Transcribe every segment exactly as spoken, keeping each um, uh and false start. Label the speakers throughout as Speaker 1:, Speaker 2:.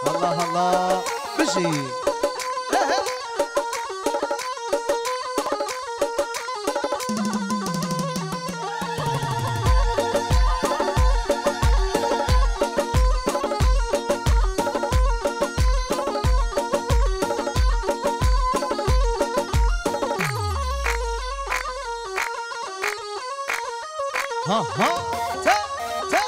Speaker 1: الله الله بشي ها ها تا تا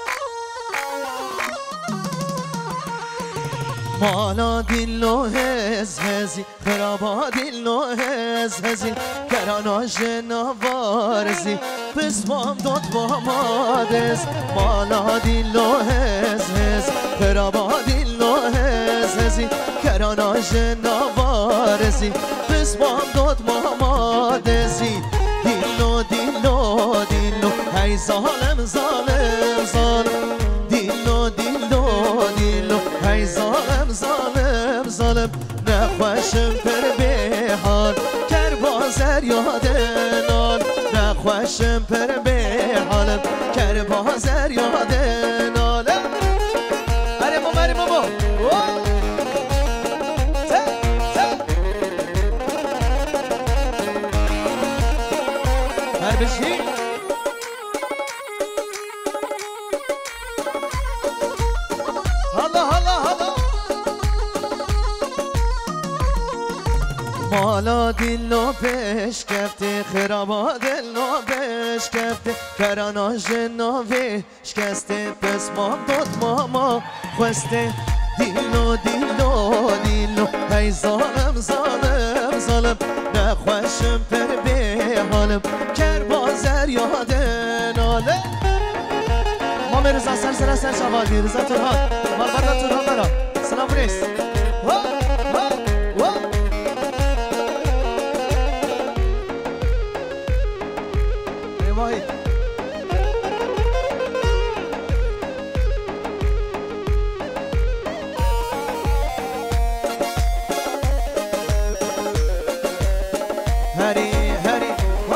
Speaker 1: مالا دلو هز هزی خرابا دلو هز هزی کرانا جنا وارزی بسمام دوت با مادز مالا دلو هز هز خرابا دلو هز هزی کرانا جنا وارزی بسمام دوت با مادزی دلو دلو دلو هی ظالم ظالم ظالم دلو دلو دلو هی ظالم ظالم ظالم نخوشم پر به حال کربازر یادنال نخوشم پر به حالم کربازر یادنال هری بابا هری بابا هر بشی مالا دلو پیش کفته خرابا دلو پیش کفته کرانا جنا ویش کسته پس ما داد ماما خوسته دلو دلو دلو هی ظالم ظالم ظالم نخوشم پر به حالم کربازر یادن آله ما میرزا سر سر سر شوال میرزا ترهان مربادا ترهان برا سلام بریس هری هری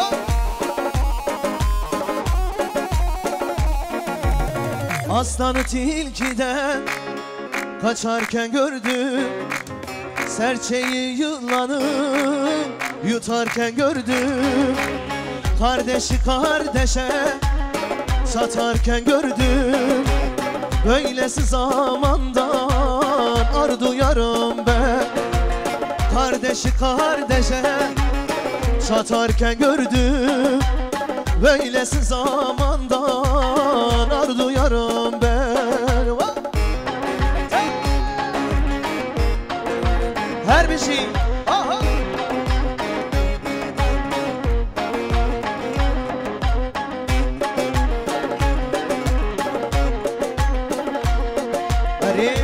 Speaker 1: aslanı tilkiden kaçarken gördüm serçeyi yılanı yutarken gördüm kardeşi kardeşe satarken gördüm böylesi zamandan ar duyarım ben kardeşi kardeşe satarken gördüm böylesi zamandan ar duyarım ben her bir şey aha. Hadi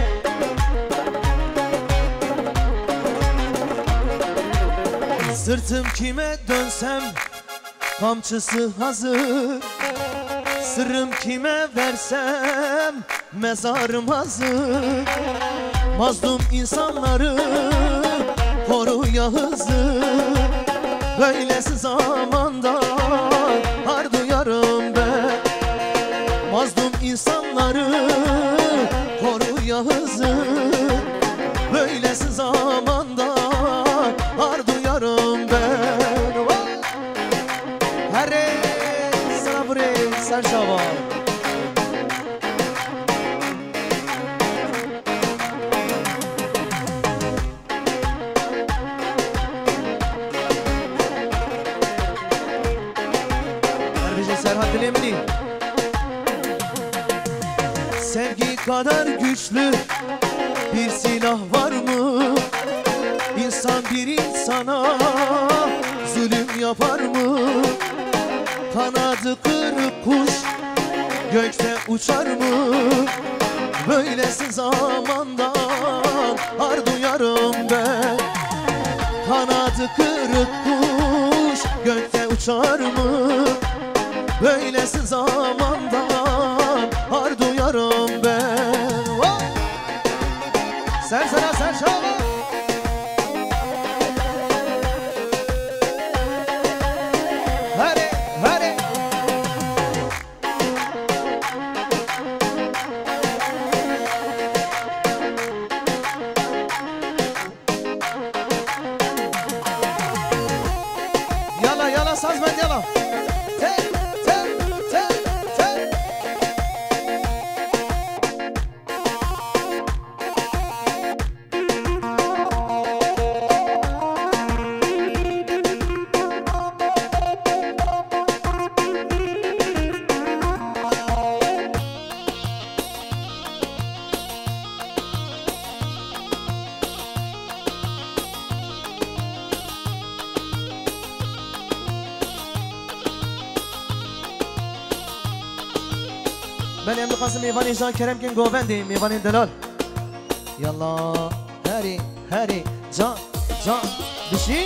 Speaker 1: sırtım kime dönsem kamçısı hazır sırrım kime versem mezarım hazır mazlum insanları koruya hızlı böylesi zamanda har duyarım ben mazlum insanları koruya hızlı böylesi zamanda har duyarım ben hare sabre sarşava Serhat Dilemli sevgi kadar güçlü bir silah var mı? İnsan bir insana zulüm yapar mı? Kanadı kırık kuş gökte uçar mı? Böylesi zamandan har duyarım ben kanadı kırık kuş gökte uçar mı? Böylesi zamandan har duyarım ben oh! Sen sana sen şava Hadi hadi سازمند يلا تل تل تل تل بله امدو قاسم میوانی جان کرم کن گوبندی میوانی دلال یلا هری هری جان جان بشی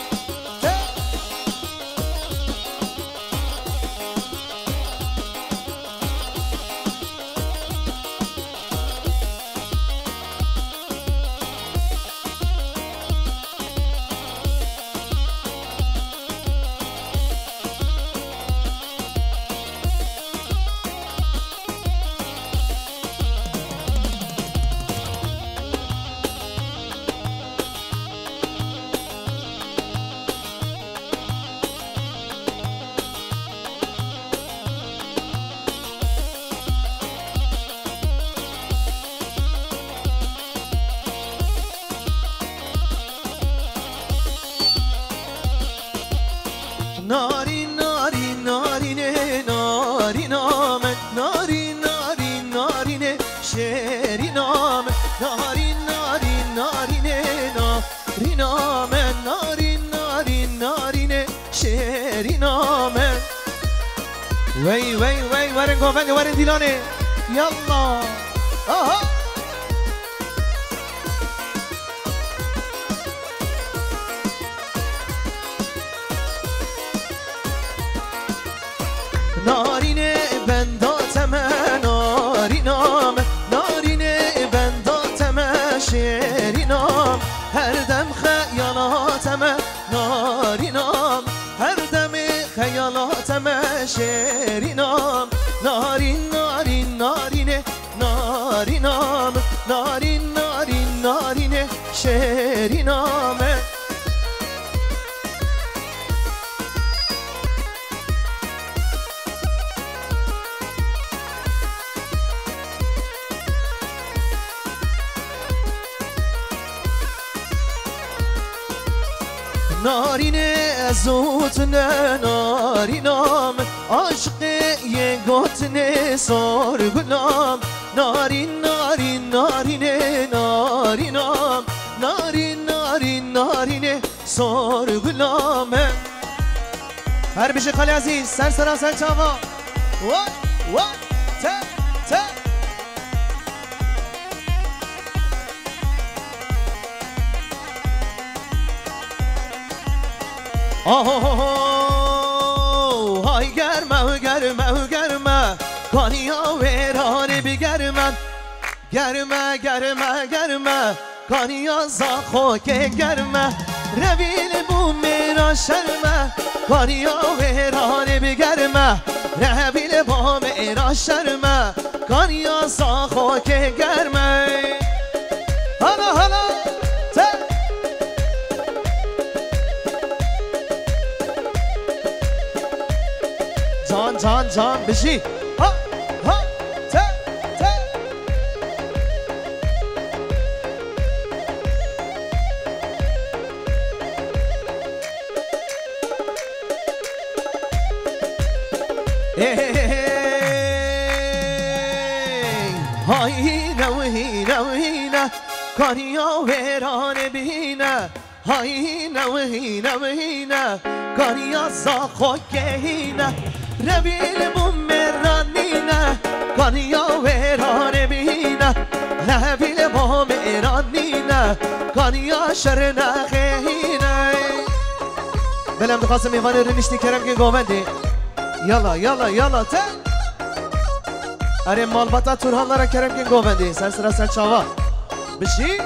Speaker 1: ناری ناری نارینه ناری نامه ناری ناری نارینه شعری نامه ناری ناری نارینه ناری نامه ناری ناری نارینه شعری نامه وی وی وی ورن گوبندی ورن دیلانه یلا آها نارینه بنداتم نارینام نارینه بنداتم شعرینام هر دم خیالاتم نارینام هر دم خیالاتم شعرینام نارین نارین نارینه نارینام نارین نارین نارینه شعرینامه نارینه زوتنه نارینام عاشق یه گوتنه سرگلام نارین نارین نارینه نارینام نارین نارین نارینه سرگلامه هر بیشه خالی عزیز سر سرا سر چاوا و و ت ت آه های گرمه گرمه گرمه کانیا ویرانه بگرمه گرمه گرمه گرمه کانیا زاخو که گرمه رویل بو میرا شرمه کانیا ویرانه بگرمه رویل بو میرا شرمه کانیا زاخو که گرمه حالا حالا جان جان جان بشی ها ها ت ت های هینه و هینه و هینه کانیا ویرانه بینه های هینه و هینه و هینه کانیا ساخو که هینه رویل بومرانینه کانیا ویرانه بینه رویل بومرانینه کانیا شرنخینه بلم دخواستم میوانه رنشتی کرم که گومندی یلا یلا یلا ته اره مالباتا تورهانلارا کرم که گومندی سر سر سر چاوا بشی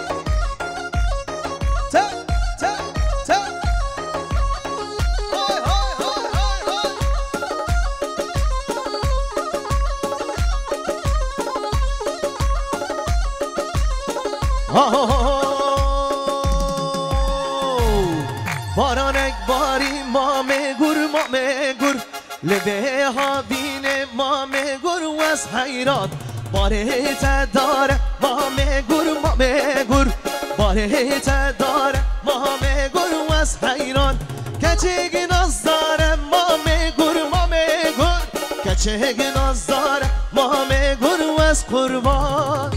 Speaker 1: ته ته ته بارانک باری مام گرما مامگر لبه ها بین مامگر وز حیران باره تداره مامگر مامگر باره تداره مامگر وز حیران کچگ ناز داره مامگر مامگر کچگ ناز داره مامگر وز قربان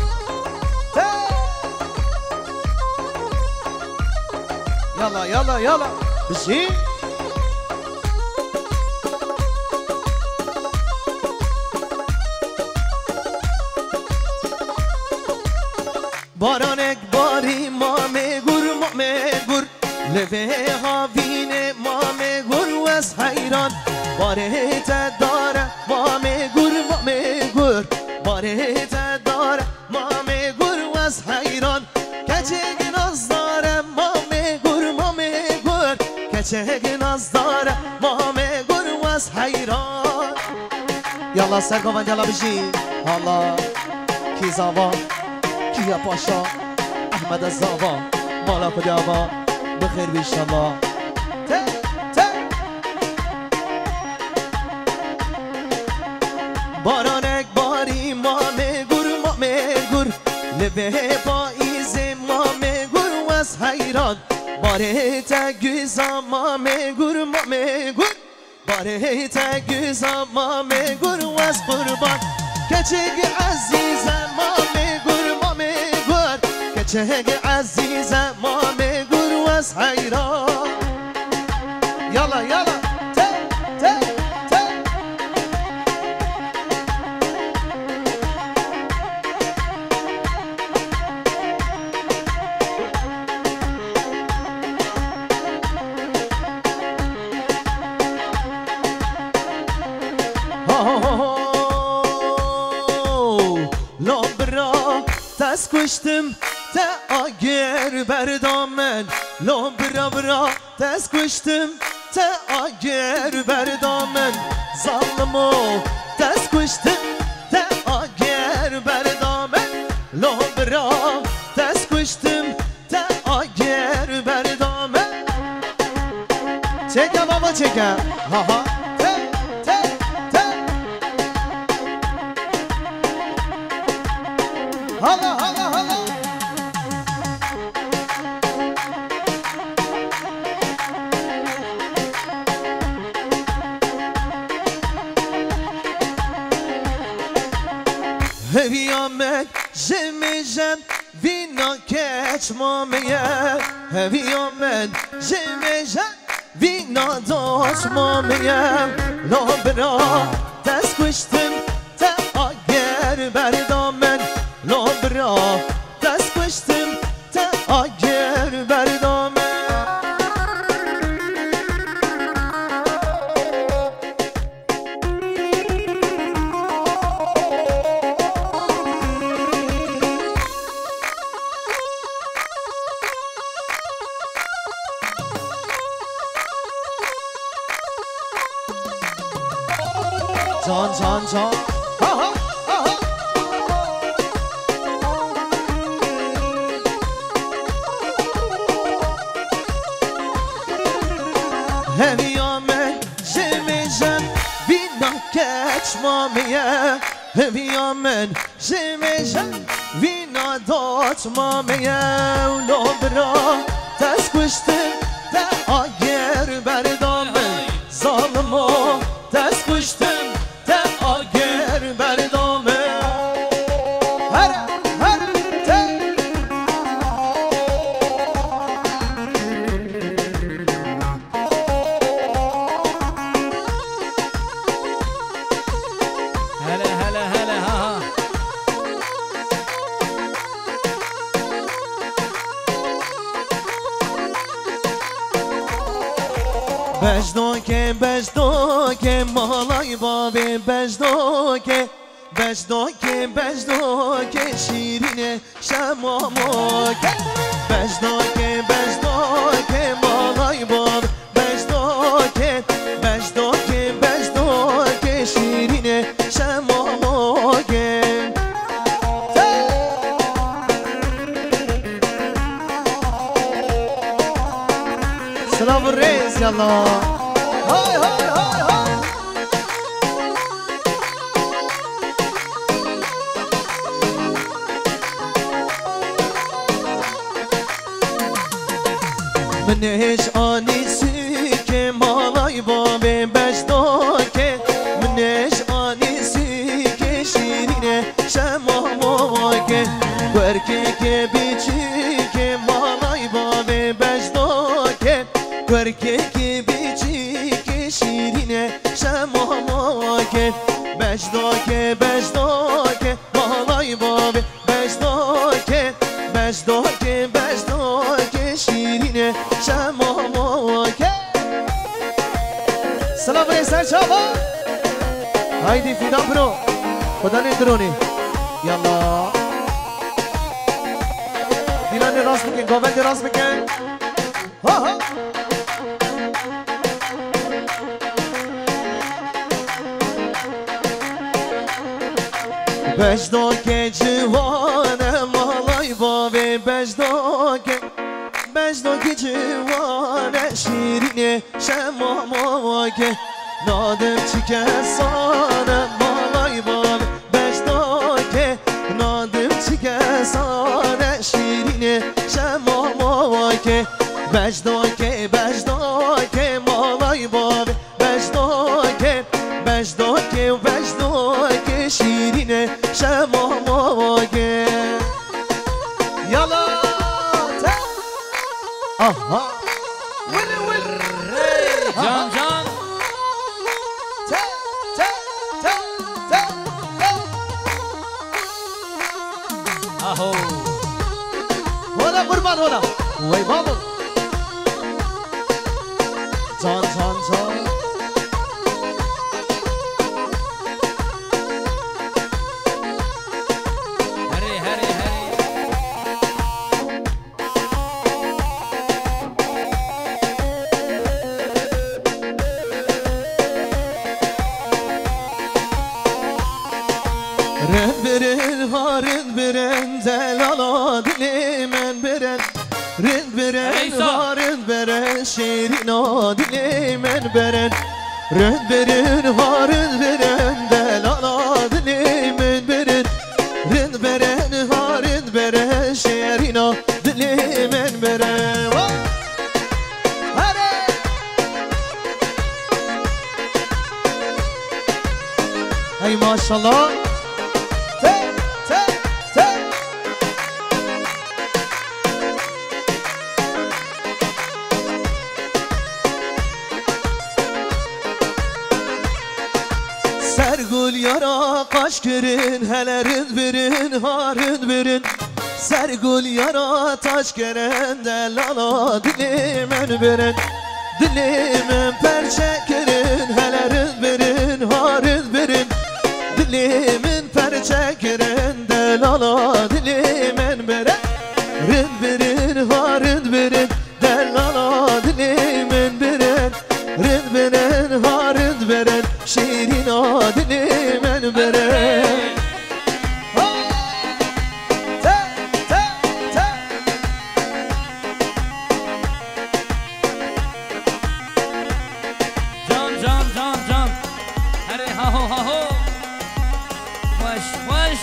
Speaker 1: يلا يلا يلا بشي بارانک باری ما میگور ما میگور لبه ها بینه ما میگور وز حیران باره تداره ما میگور ما میگور باره تداره ما میگور وز حیران کچگ ناز داره ما میگور ما میگور کچگ ناز داره ما میگور وز حیران یالا سرگوان یالا بشی حالا کی زاوا کیا پاشا احمد زاوا مالا کجاوا بخیر بیشالله ته ته بارانک باری ما میگور ما میگور لبه پاییز ما میگور وز حیران باره تگوزا ما میگور ما میگور باره تگوزا ما میگور وز قربان کچگ عزیز ما میگور ما میگور کچگ عزیز ما میگور وز حیران یالا یالا ته ته ته دست کشتم تا آگر بردامن لو برا برا دست کشتم تا آگر بردامن ظالمو دست کشتم تا آگر بردامن لو برا دست کشتم تا آگر بردامن چکم بابا چکم ها ها هلا هلا هلا هویامت جمجم وینا کچ مامیه هویامت جمجم وینا داش مامیه لابرا دست کشتم تا آگر بردامن لابرا دست کشتم تا آگر بردامن جان جان جان هویامه جمجم وینا کچ مامیه هویامن جمجم وینا دات مامیه لابرا دست کشتم تا آگر بردامن ظالمو دست کشتم تا آگر بردامن هر هر ته
Speaker 2: هلا هلا هلا ها ها
Speaker 1: بجدوکه بجدوکه مالای بابی بجدوکه بجدوکه بجدوکه شیرین شماموکه بجدوکه بجدوکه مالای بابی بجدوکه بجدوکه بجدوکه شیرین شماموکه سلام الرئيس يلا های های های های منش آنیسی که مالای بابه بجدا که منش آنیسی که شیرینه شما که برکه که بیچی که مالای بابه بجدا که برکه که بیچی که شیرینه شما که بجدا که بجدا که مالای بابه بجدا که بجدا که بجدا که شیرینه شما که سلام علیکم سرچاوا هایدی فیدا برو خدا ندرونی یالا دیلان راست بکن گاوند راست بکن ها ها بجدا که جوانه مالای بابه بجدا که بجدا که جوانه شیرینه شما که نادم چی کسانه مالای بابه بجدا که نادم چی کسانه شیرینه شما که بجدا که بجدا که مالای بابه بجدا که بجدا که بجدا که شیرینه شما که یالا آها ول ول
Speaker 2: جان جان
Speaker 1: تا تا تا تا
Speaker 2: اهو
Speaker 1: هونا قربان هونا وای بابا جان جان جان
Speaker 2: هری هری هری
Speaker 1: رند برن ها رند برن دلالا دل من برن رند برن ها رند برن شیرینا دل من برن رند برن ها رند برن دلالا دل من برن رند برن ها رند برن شیرینا دل من برن ای ماشاءالله سرگل یارا قاش کرن هله رند برن ها رند برن سرگل یارا تاش کرن دلالا دل من برن دل من پرچه کرن هله رند برن ها رند برن دل من پرچه کرن دلالا دل من برن رند برن ها رند برن دلالا دل من برن رند برن ها رند برن شیرینا دل من برن
Speaker 2: جان جان جان جان هری ها هو ها هو وش وش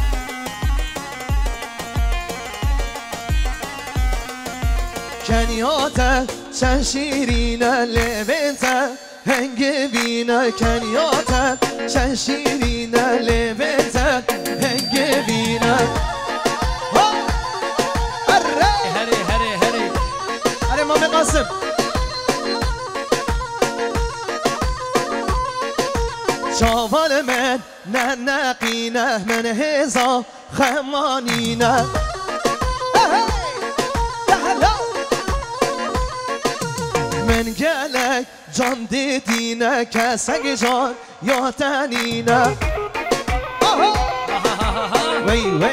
Speaker 1: کنیاته چند شیرینه لبنته هنگ بینه کنیاته چند شیرینه لبنته هنگ بینه
Speaker 2: هری هری هری
Speaker 1: اره مام قاسم چاوال من نه نقینه من هزا خمانینه من گلک جان دیدینه کسک جان یا تنینه وی وی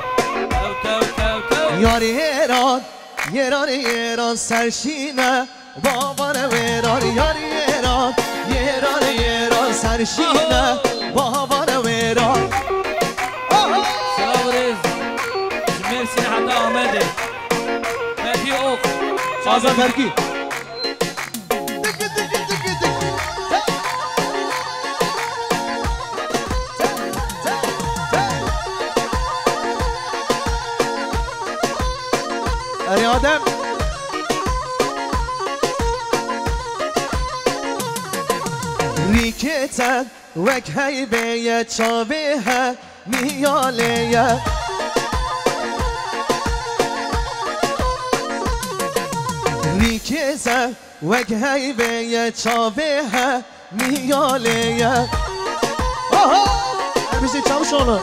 Speaker 1: یاری ایران یران ایران سرشینه بابان ویران یاری ایران یران ایران سرشینه بابان ویران
Speaker 2: سلام ریز مرسی حتی آمده مهدی اوق
Speaker 1: آزاد ترکی اری آدم ریکتن وک هیبه چاوه ها میاله ریکتن وک هیبه چاوه ها میاله آها بیشتر چاو شونه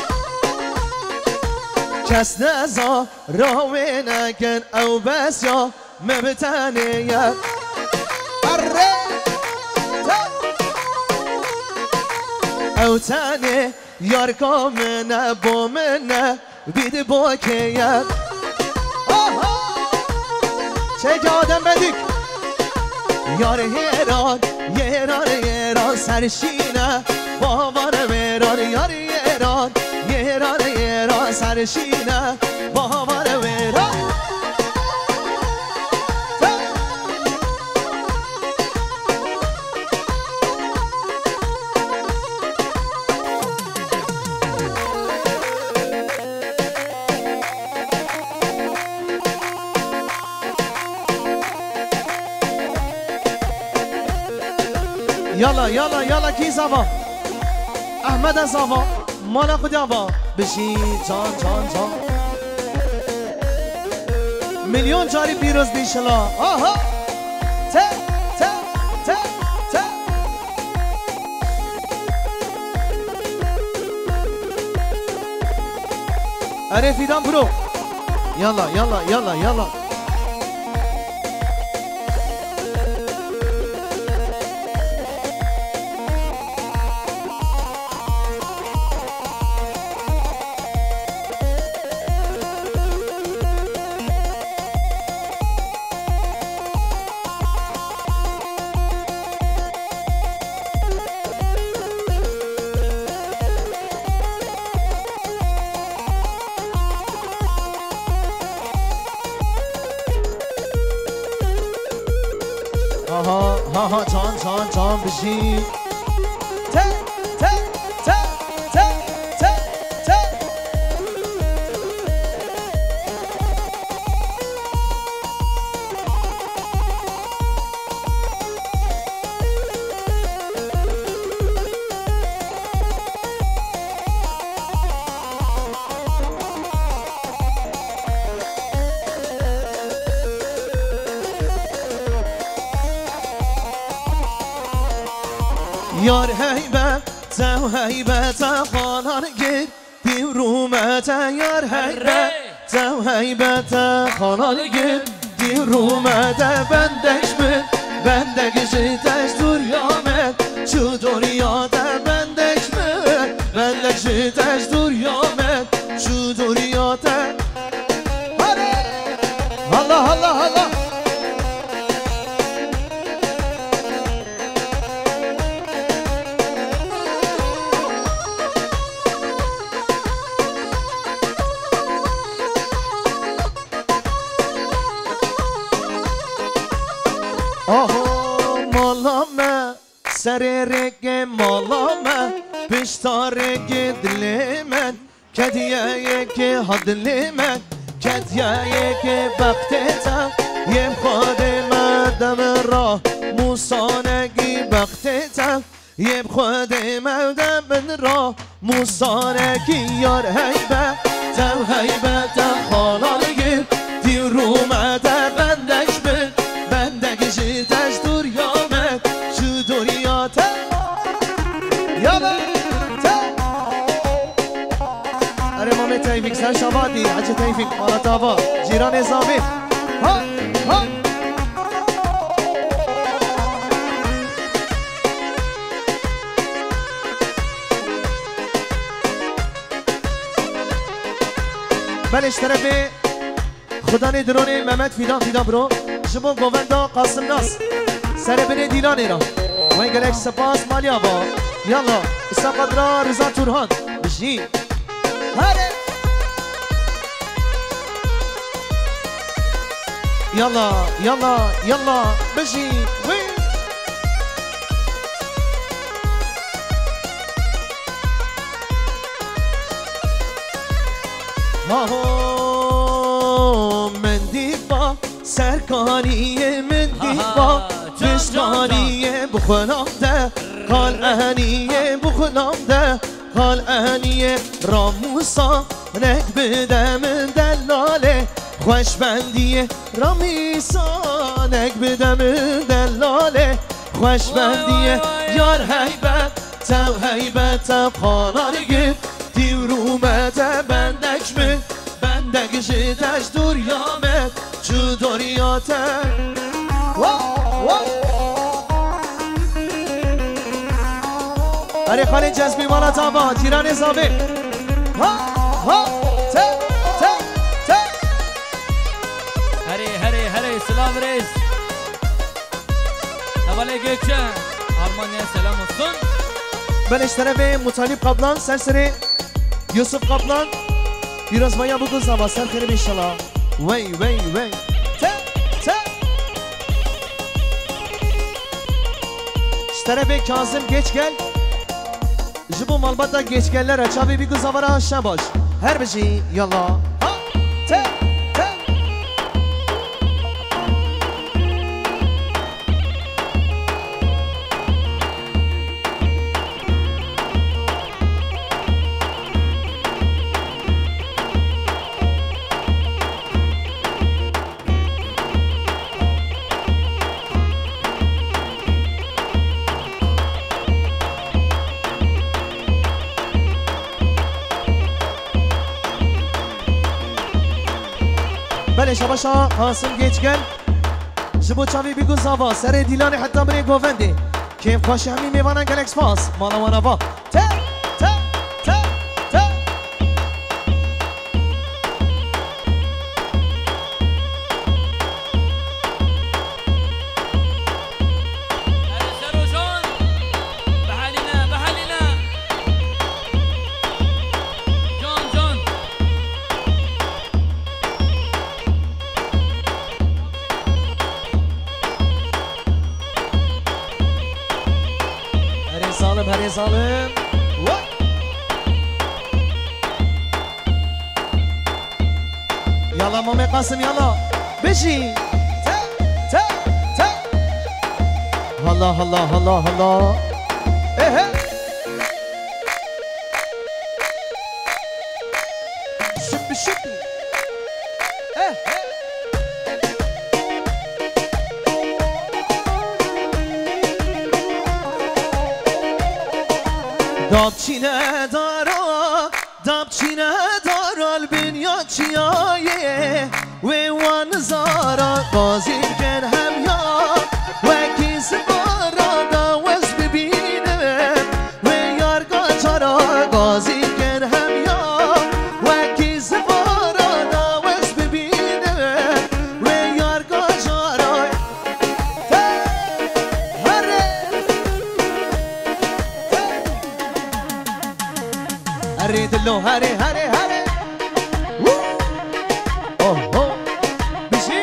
Speaker 1: کس نزا راوی نکن او بس یا مبتنه یا اره او تنه یار کامنه با منه بید با که یا چه که آدم بدیک یار هیران یران یران سرشینه باوان میران یار یران یران یران سرشینه باوان میران یالا یالا یالا کی زوا احمد زوا مالا خود زوا بشین جان جان جان میلیون جاری پیروز بیشلا آها ته ته ته ته اره فیدان برو یالا یالا یالا یالا ها ها ها جان جان جان بشین ته ته ته ته ته ته یار هیبت تو هیبت خانان گیر دیرومت یار هیبت تو هیبت خانان گیر دیرومت بندش من بندگش تش دوریامت چو دوریات بندش من بندگش تش دوریامت چو دوریات هلا هلا هلا آهو مالامه سر رگ مالامه پشتا رگ دل من کدیه که حدل من کدیه که بختتا یم خادم دم را موسانگی بختتا یم خادم دم را موسانگی یار هیبه تو هیبه تا خالانگی دیرومه تا بندش من بندگش تش دوریامت چو دوریات یالا اره مامه تایفیک سر شبادی حج تایفیک مالا تابا جیران ازامی ها ها بلش طرفه خدا ندرونه محمد فیدان فیدان برو شما گووندا قاسم ناس سر بره دیلانی را و این گلک سپاس مالیا با یالا اسا قدرا رضا تورهان بشین هره یالا یالا یالا بشین وی ماهو مندی سرکانی من دیوا پشمانی بخونم ده قال اهنی بخونم ده قال اهنی راموسا رک بدم دلاله خوشبندی رامیسا نک بدم دلاله خوشبندی یار هیبت تو هیبت تو خانارگی دیورومت بندکش بندکش تش دوریامت چو دوریات اره خالی جذبی مالا تابا تیران حسابی ها ها ته ته ته
Speaker 2: هری هری هری سلام رئیس اولی gökçen Almanya'ya selam olsun.
Speaker 1: Ben işlere Mutalip Kaplan, serseri Yusuf Kaplan. Biraz maya bu kız ama sen kere inşallah. Vey vey vey. Te te. İşlere Kazım geç gel. Jibu malbata geç geller aç abi bir kız avara aşağı baş. Her bir şey yallah. Ha te. بله شباشا قاسم geç gel جبو چاوی بگو زاوا سر دیلانی حتی بری گوونده کیم خوشی همی میوانن گل اکسپاس مالا وانا با ته ته ته ته ظالم هری ظالم يلا مامي قاسم يلا بشي تا تا تا هلا هلا هلا هلا ايه شب شب ايه دابچینه دارا دابچینه دارا البنیا چیایه و وان زارا بازی کن هم یا و کیس بارا دا وز ببینم و یارگا چارا بازی کن هم یا و کیس بارا دا وز ببینم و یارگا چارا هری دلو هری هری هری اوه اوه بشی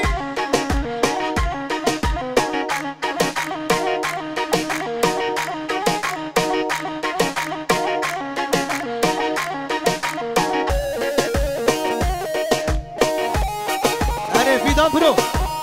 Speaker 1: هری فیدان برو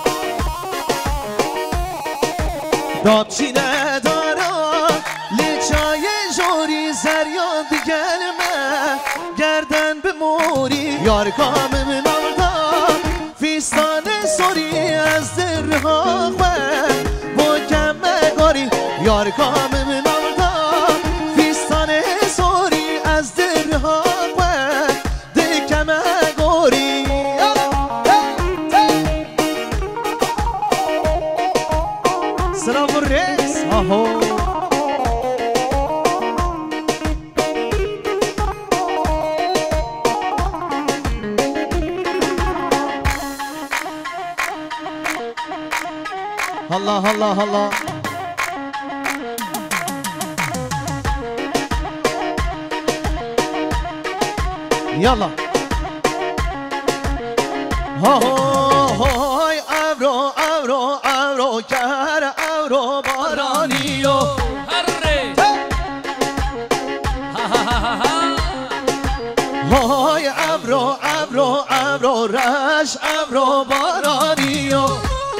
Speaker 1: دابچینه دارا لیچای جوری زریان دیگلمه گردن به موری یار کامم نالدا فیستان سوری از درها خواه با کمه گاری یار کامم نالدا فیستان سوری از درها خواه ده کمه گاری سلام الرئیس آهو الله الله الله يلا هاي اورو اورو اورو كهر اورو بارانيو
Speaker 2: هري
Speaker 1: هاي اورو اورو اورو و رش ابر و بارانی و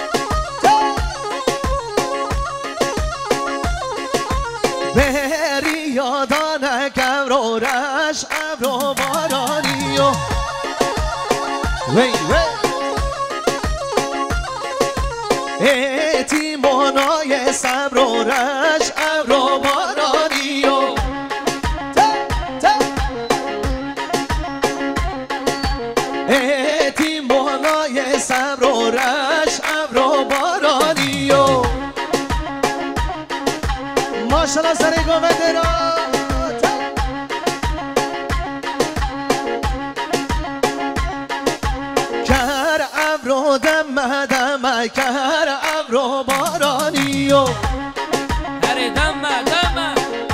Speaker 1: بری یادانه ابر و رش ابر و بارانی و وی وی ایتی منای صبر و رش ابر و بارانی و ایتی منای صبر و رش ابر و بارانی و ماشالله سر گومده را کر ابر و دم دم کر ابر و بارانی و
Speaker 2: هر دم دم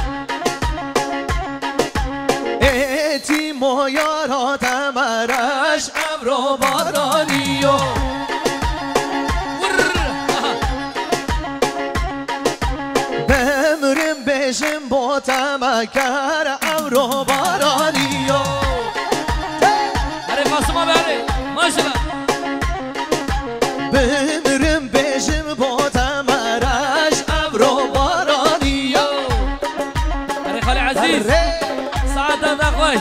Speaker 1: ایتی مویارا دمرش ابر و بارانی و بمرم بشم با تمکر ابر و بارانی و
Speaker 2: هر قاسم بره ماشالله
Speaker 1: بمرم بشم با تمرش ابر و بارانی و
Speaker 2: هر خاله عزیز سعادت نخوش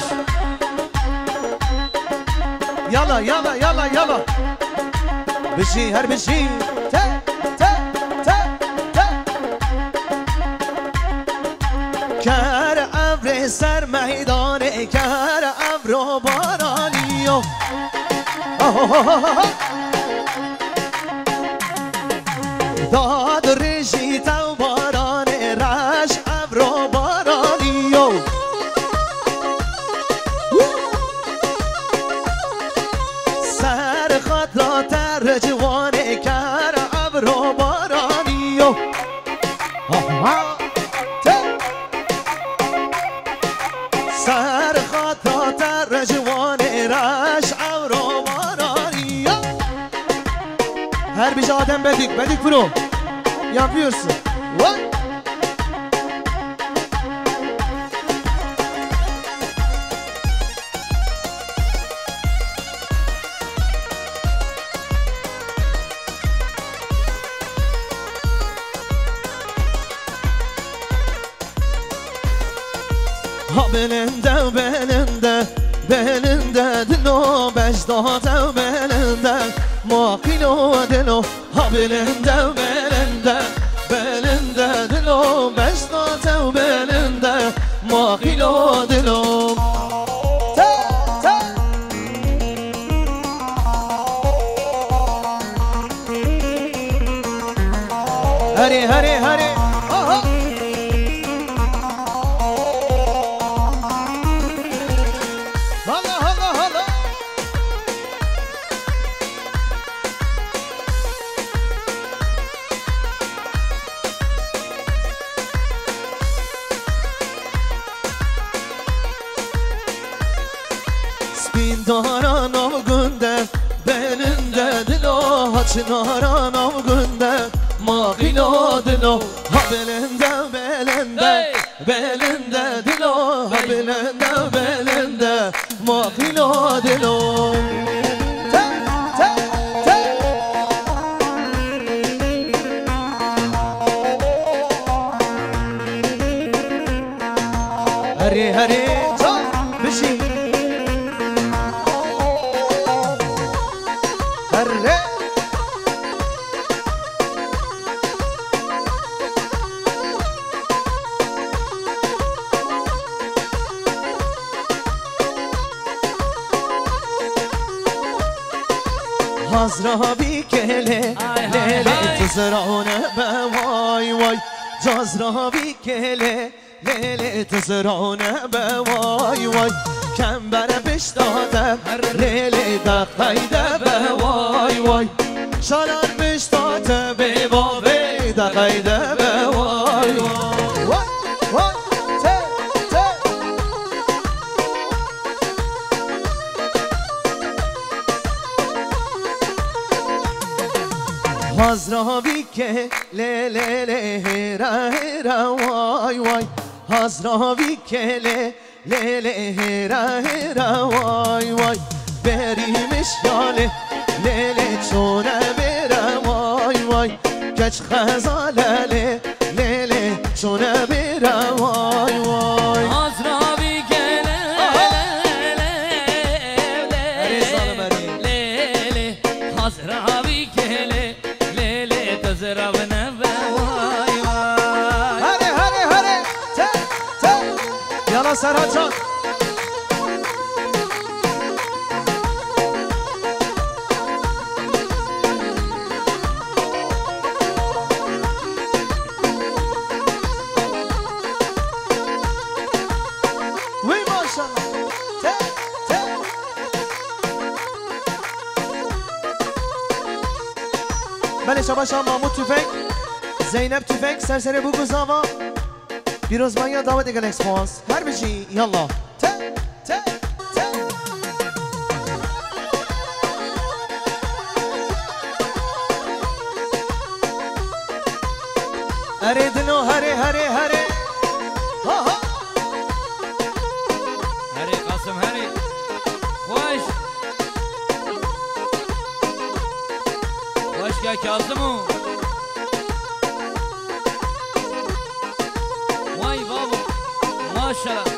Speaker 1: يلا يلا يلا يلا بشي هر بشي تا تا تا تا کر ابر سر میدان کر ابر و بارانی و داد رژی تو باران رش ابر و بارانی و سر خود را تر جوان کر ابر و بارانی و سر خود را تر جوان رش ابر و بارانی و her bir şey Adem Bedik, Bedik Pro yapıyorsun. What? Ha belinde belinde belinde dilo beş dağda belinde Makilo dilo ha belinde belinde belinde dilo beş dağda belinde Makilo dilo ta ta Hari hari hari aha Daran av günde belinde dilo haçnaran av günde mağilo dilo ha belinde belinde belinde dilo ha belinde belinde mağilo dilo ta ta ta hari hari ta bişi Hazra bir kele lele tızrağına be vay vay Cazra bir kele lele tızrağına be vay vay Kembere piştade lele dakayde be vay vay Şalar piştade be vay dakayde be vay vay Vay te te Hazra vike le le le hera hera vay vay Hazra vike le le le hera hera vay vay بریمش یاله لیلی چونه بیره وای وای کچ خزاله لیلی چونه بیره وای وای
Speaker 2: آزراوی گله لیلی آزراوی گله لیلی تزراب نبه وای وای
Speaker 1: هره هره هره ته ته یالا سرحان جان بله شما شما مامود توفک زینب توفک سرسره بگو زاوا بیروزمان یا داود اگل اکسپانس هر بشی یالله ته ته ته اره دلو هره هره هره ها ها
Speaker 2: هره قاسم هره خوش خوش که کازمو وای بابا ماشالله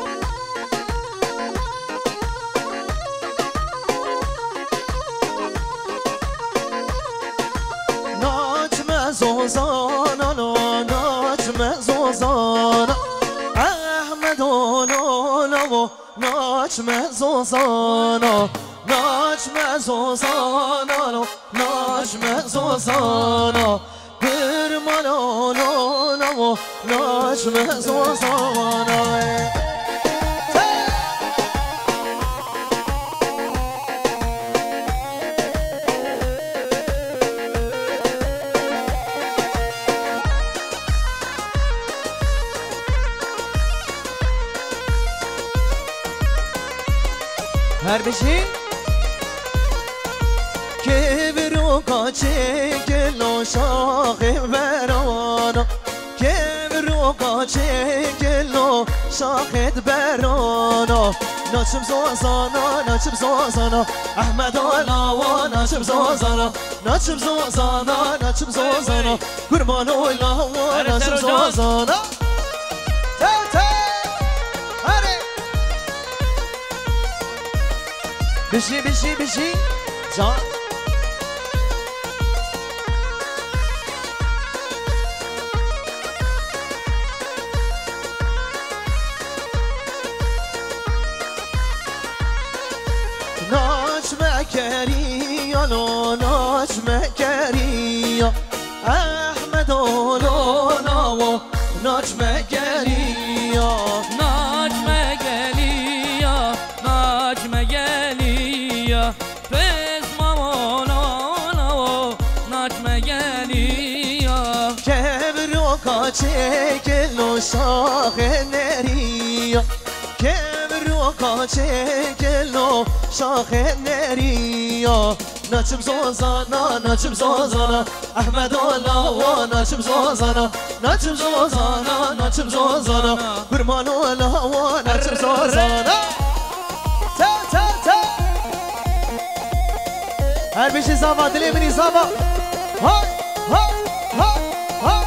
Speaker 1: ناچم زوزانا ناچم زوزانا احمد و ناچم زوزانا ناچم زوزانا ناچم زوزانا برمانا ناچم زوزانا هر بشین که برو کاچه گلو شاق برانا که برو کاچه گلو شاقت برانا ناچم زوزانا ناچم زوزانا احمد آلاوا ناچم زوزانا ناچم زوزانا ناچم زوزانا قربان آلاوا ناچم زوزانا بشی بشی بشی جان ناچ مکری آلو ناچ مکری احمد آلو ناو ناچ مکری
Speaker 2: ناچ مگلی ناچ مگلی پس مامانا ناچ مگلی
Speaker 1: که برو کاچه گلو شاخ نری که برو کاچه گلو شاخ نری ناچم زوزانا ناچم زوزانا احمد الله ناچم زوزانا ناچم زوزانا ناچم زوزانا قربان الله ناچم زوزانا تا تا تا هر بشی زاوا دلی منی زاوا های های های های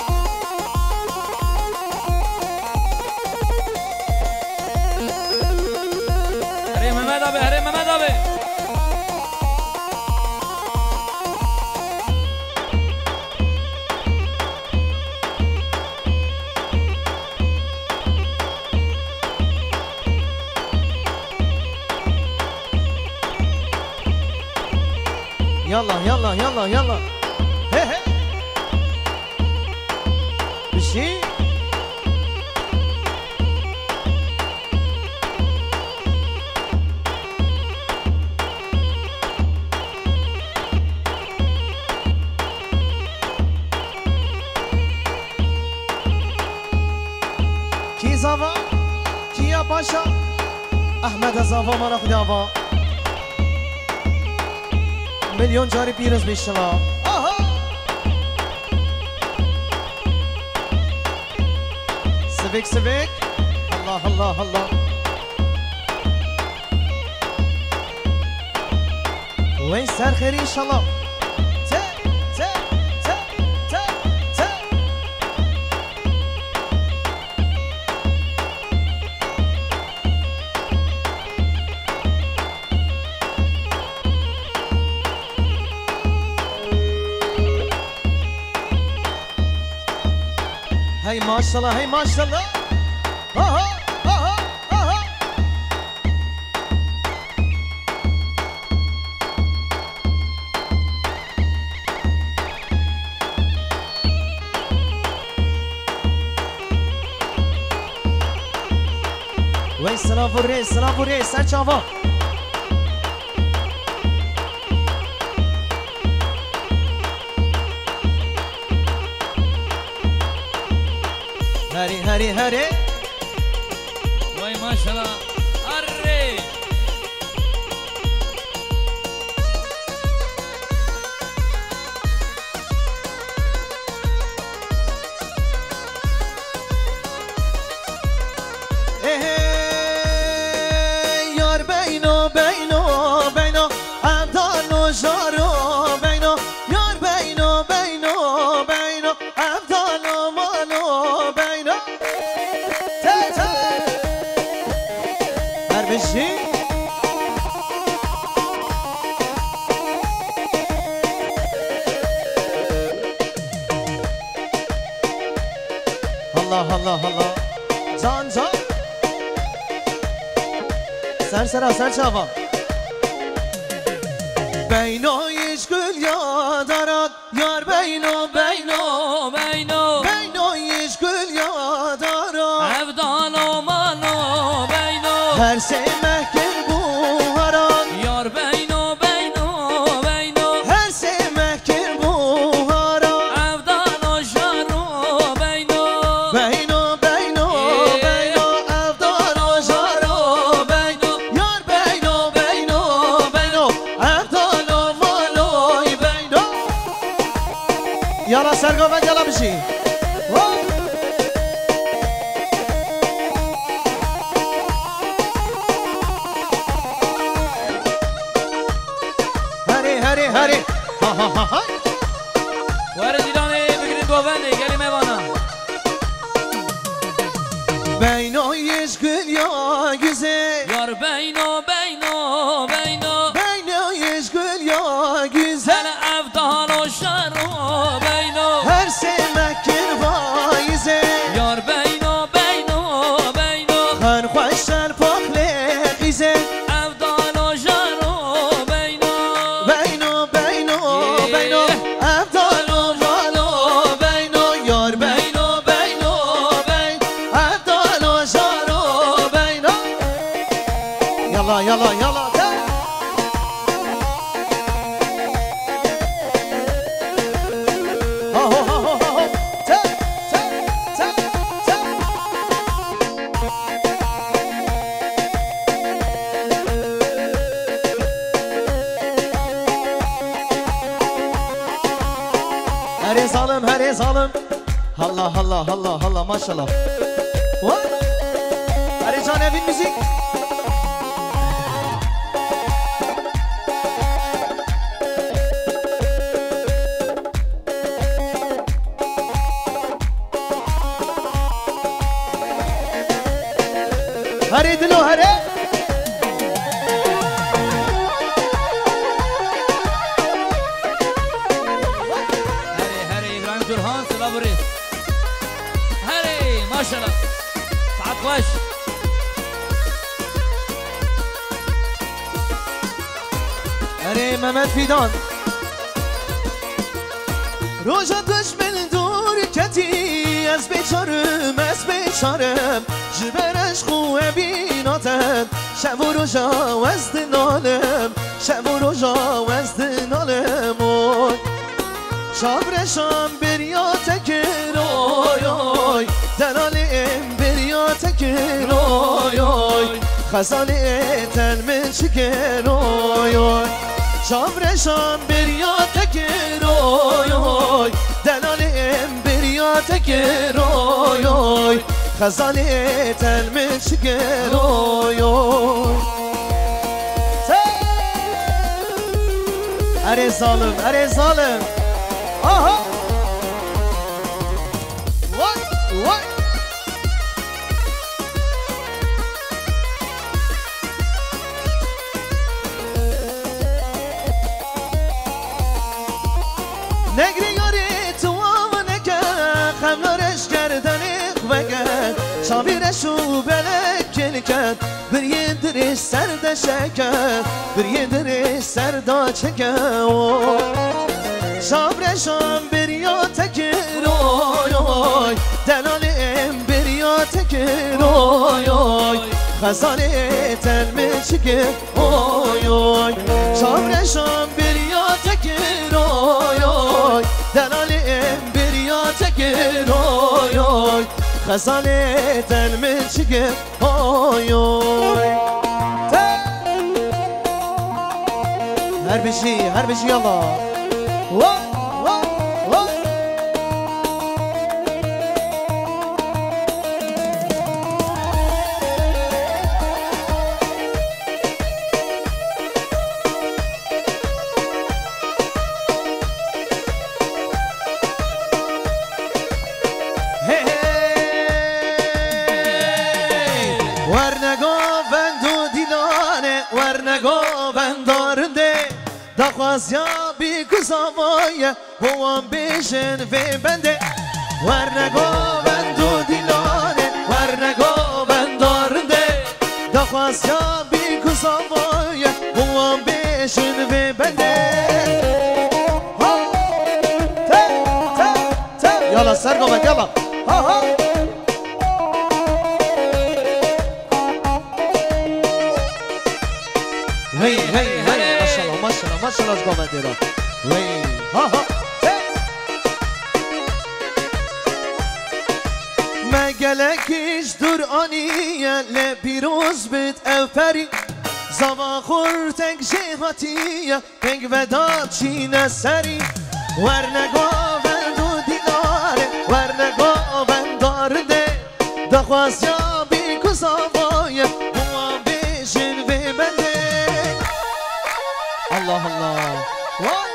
Speaker 2: هره محمد آبه هره محمد آبه
Speaker 1: يلا يلا يلا يلا هي هي بشي كي زافا كي يا باشا احمد زافا مرا خدافا مليون جاري بيرز بيشتغل اها سبيك سبيك الله الله الله وين سر خير ان شاء الله. تا تا تا تا تا هاي ما شاء الله هاي ما شاء الله. اها اها اها وين سلام الرئيس سلام الرئيس سر چاوا. هري هري هري
Speaker 2: وای ماشاءالله. اره
Speaker 1: یار بینو بینو بینو عبدال و جارو بینو یار بینو بینو بینو عبدال و مالو بینو تا تا هر بشی الله الله الله جان جان سر سر سر چاوا. بینایش گل یادارد یار بینو بینو
Speaker 2: بینو
Speaker 1: بینایش گل یادارد
Speaker 2: افدال و مالو بینو
Speaker 1: هر سه مهکر بوهران
Speaker 2: یار بینو بینو بینو
Speaker 1: هر سه مهکر بوهران
Speaker 2: افدال و جارو بینو
Speaker 1: بینو بینو بینو عبدال و جارو بینو یار بینو بینو بینو عبدال و مالوی بینو. یالا سرگاوند یالا بشی. هری هری هری ها ها ها ها.
Speaker 2: وارد ایرانه بگیرید گوونده گلی میوانا.
Speaker 1: بینایش گل یا güzel
Speaker 2: یار بینو بینو بینو
Speaker 1: بینایش گل یا güzel
Speaker 2: هل افدال و شارو بینو
Speaker 1: her semekir vaize
Speaker 2: یار بینو بینو بینو
Speaker 1: هر خوش در پاکله خیزه
Speaker 2: افدال و جارو بینو
Speaker 1: بینو بینو بینو عبدال و والو بینو یار بینو بینو بین عبدال و جارو بینو. یلا یلا یلا هری ظالم هری ظالم الله الله الله الله ماشاءالله. هری جان evin müzik. هری دلو هری
Speaker 2: جرهان سلابوريس هري ما شاء الله سعد خوش.
Speaker 1: هري ممد فيدان روجا دش من دور كتي از بیچارم از بیچارم جبرش خوه بیناتم شب و روژا وزد نالم شب و روژا وزد نالم شابرشم بریا تکر اوی اوی دلالیم بریا تکر اوی اوی خزانه تلمن شکر اوی اوی شابرشم بریا تکر اوی اوی دلالیم بریا تکر اوی اوی خزانه تلمن شکر اوی اوی اره ظالم اره ظالم آها وای وای نگری یاری تو آمانه که خملارش کردنی خوبگه شابیرشو بلک کل کرد بر یه درش سرده شکر بر یه درش سرده چکر شابرشان بریا تکر اوی اوی دلالم بریا تکر اوی اوی خزانه تلمه چکر اوی اوی شابرشان بریا تکر اوی اوی دلالم بریا تکر اوی اوی خزانه تلمه چکر اوی اوی هر بشی هر بشی یالا دخوازیا بی کزامایه هوام بیشن و بنده ورنگو بندو دیلانه ورنگو بندارنده دخوازیا بی کزامایه هوام بیشن و بنده ته ته ته یالا سر قومت یالا ها ها هی هی هی ماشاءالله از گامنده را وی ها ها مگلکیش دور آنیه لپیروز بیت اوپری زوا خورتنگ شیخاتیه تنگ وداد چینه سری ورنگا بندو دیلاره ورنگا بندارده دخواستیا بی کسافایه هوا بیشن و بنده الله الله